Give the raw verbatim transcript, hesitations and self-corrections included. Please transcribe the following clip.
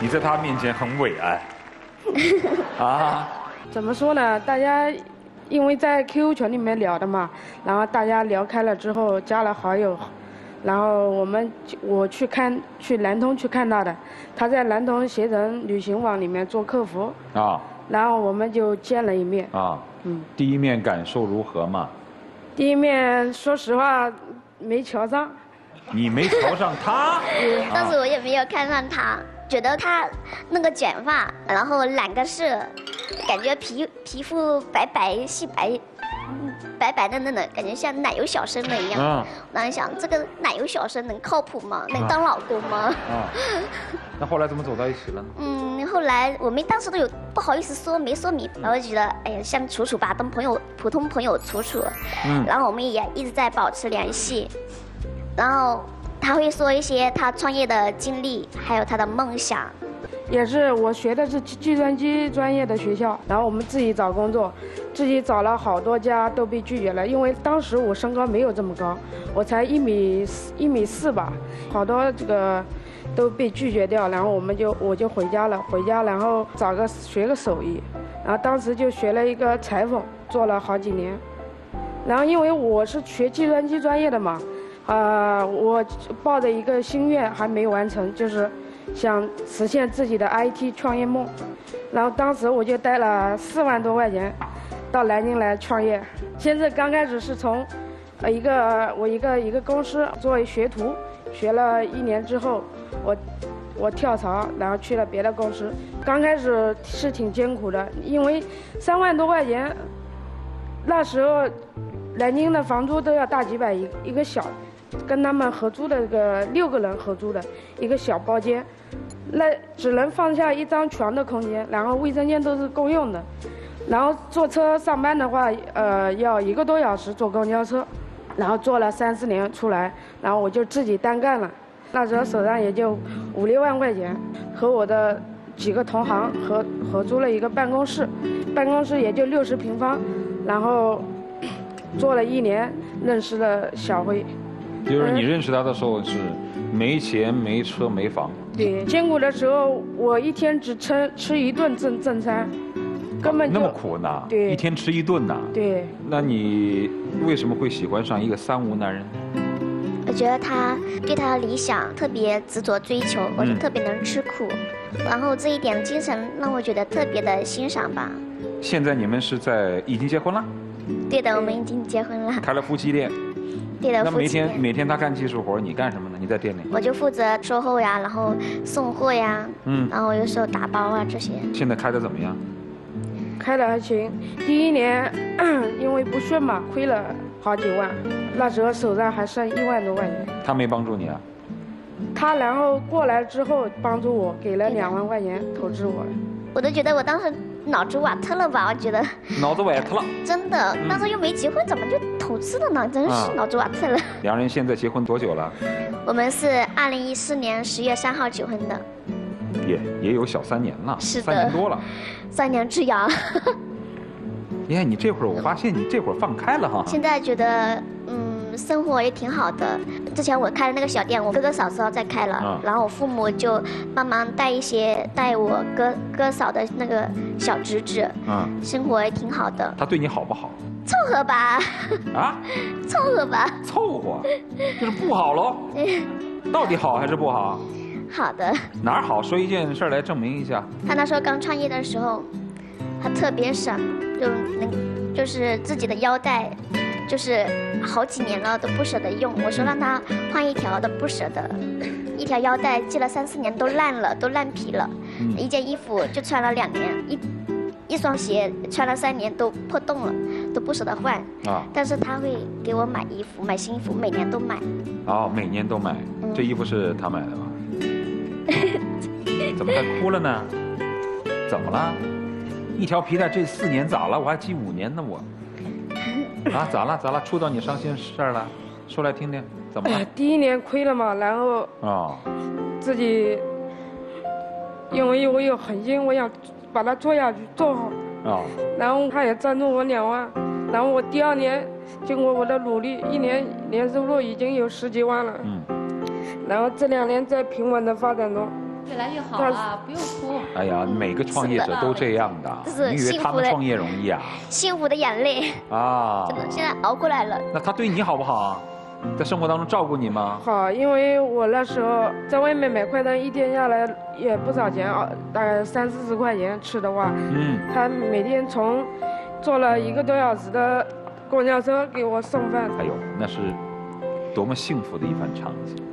你在他面前很伟岸。啊？ 怎么说呢？大家因为在 Q Q 群里面聊的嘛，然后大家聊开了之后加了好友，然后我们我去看去南通去看他的，他在南通携程旅行网里面做客服啊，然后我们就见了一面啊。 嗯，第一面感受如何嘛？ 第一面说实话没瞧上。 你没瞧上他？ 当时我也没有看上他，觉得他那个卷发，然后染个色，感觉皮皮肤白白细白，白白的那种，感觉像奶油小生的一样。嗯。然后想，这个奶油小生能靠谱吗？能当老公吗？啊。 那后来怎么走到一起了呢？ 嗯，后来我们当时都有不好意思说，没说明，然后觉得，哎呀，像处处吧，当朋友，普通朋友处处。嗯。然后我们也一直在保持联系。然后他会说一些他创业的经历，还有他的梦想。 也是我学的是计算机专业的学校，然后我们自己找工作，自己找了好多家都被拒绝了，因为当时我身高没有这么高，我才一米一米四吧，好多这个都被拒绝掉，然后我们就我就回家了，回家然后找个学个手艺，然后当时就学了一个裁缝，做了好几年，然后因为我是学计算机专业的嘛。啊、呃，我抱着一个心愿还没完成，就是想实现自己的 I T 创业梦。然后当时我就带了四万多块钱到南京来创业。现在刚开始是从呃一个我一个一个公司作为学徒，学了一年之后，我我跳槽，然后去了别的公司。刚开始是挺艰苦的，因为三万多块钱，那时候南京的房租都要大几百一一个小。跟他们合租的个六个人合租的一个小包间，那只能放下一张床的空间，然后卫生间都是公用的，然后坐车上班的话，呃，要一个多小时坐公交车，然后坐了三四年出来，然后我就自己单干了，那时候手上也就五六万块钱，和我的几个同行合合租了一个办公室，办公室也就六十平方，然后做了一年，认识了小辉。 就是你认识他的时候是没钱没车没房。 对，艰苦的时候我一天只吃吃一顿正正餐，根本就、 啊、那么苦呢？ 对， 一天吃一顿呢？ 对。 那你为什么会喜欢上一个三无男人？ 我觉得他对他的理想特别执着追求，而且特别能吃苦，嗯、然后这一点精神让我觉得特别的欣赏吧。 现在你们是在已经结婚了？ 对的，我们已经结婚了。 开了夫妻店。 对的， 那每天每天他干技术活，你干什么呢？你在店里？ 我就负责售后呀，然后送货呀，嗯，然后有时候打包啊这些。 现在开的怎么样？ 开的还行。第一年因为不顺嘛，亏了好几万，那时候手上还剩一万多块钱。 他没帮助你啊？ 他然后过来之后帮助我，给了两万块钱投资我了。 我都觉得我当时脑子瓦特了吧？我觉得脑子瓦特了。 真的，当时又没结婚，怎么就投资了呢？真是脑子瓦特了。 两人现在结婚多久了？ 我们是二零一四年十月三号结婚的。 也也有小三年了， 是的， 三年多了。 三年之痒。 你看你这会儿，我发现你这会儿放开了哈。 现在觉得，嗯，生活也挺好的。之前我开的那个小店，我哥哥嫂嫂在开了，嗯、然后我父母就帮忙带一些带我哥哥嫂的那个小侄子，嗯，生活也挺好的。 他对你好不好？ 凑合吧。啊？凑合吧。 凑合，就是不好喽。到底好还是不好？ 好的。 哪儿好？说一件事来证明一下。 他那时候刚创业的时候，他特别省，就能就是自己的腰带。就是好几年了都不舍得用，我说让他换一条都不舍得，一条腰带系了三四年都烂了，都烂皮了，嗯、一件衣服就穿了两年，一一双鞋穿了三年都破洞了，都不舍得换。啊！但是他会给我买衣服，买新衣服，每年都买。 哦，每年都买，嗯、这衣服是他买的吧？怎么还哭了呢？怎么了？一条皮带这四年咋了？我还系五年呢我。啊，咋了？咋了？触到你伤心事儿了？说来听听，怎么了？ 哎、第一年亏了嘛，然后啊，自己因为我有恒心，我想把它做下去，做好啊。然后他也赞助我两万，然后我第二年经过我的努力，一年年收入已经有十几万了。嗯。然后这两年在平稳的发展中。 越来越好但了，不用哭。 哎呀，每个创业者都这样的， 这是你以为他们创业容易啊？ 幸福的眼泪， 啊， 真的现在熬过来了。 那他对你好不好啊？在生活当中照顾你吗？ 好，因为我那时候在外面买快餐，一天下来也不少钱啊，大概三四十块钱吃的话， 嗯， 他每天从坐了一个多小时的公交车给我送饭。 哎呦，那是多么幸福的一番场景。